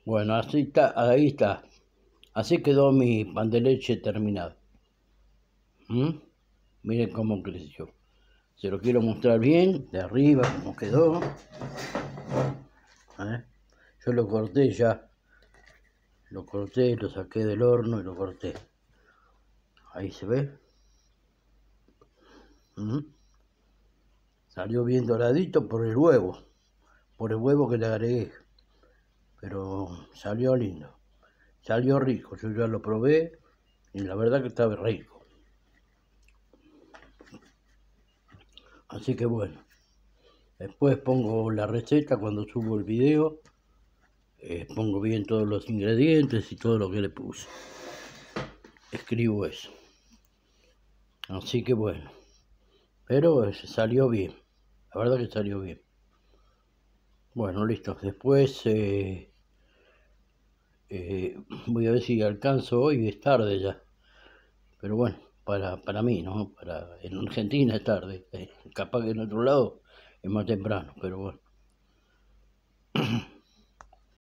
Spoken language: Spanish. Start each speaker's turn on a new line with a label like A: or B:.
A: Bueno, así está, ahí está. Así quedó mi pan de leche terminado. Miren cómo creció. Se lo quiero mostrar bien, de arriba, cómo quedó. Yo lo corté ya. Lo corté, lo saqué del horno y lo corté. Ahí se ve. Salió bien doradito por el huevo. Por el huevo que le agregué. Pero salió lindo. Salió rico. Yo ya lo probé y la verdad que estaba rico. Así que bueno. Después pongo la receta cuando subo el video. Pongo bien todos los ingredientes y todo lo que le puse. Escribo eso. Así que bueno. Pero salió bien. La verdad que salió bien. Bueno, listo. Después voy a ver si alcanzo hoy. Es tarde ya. Pero bueno, para mí, ¿no? En Argentina es tarde. Capaz que en otro lado es más temprano. Pero bueno.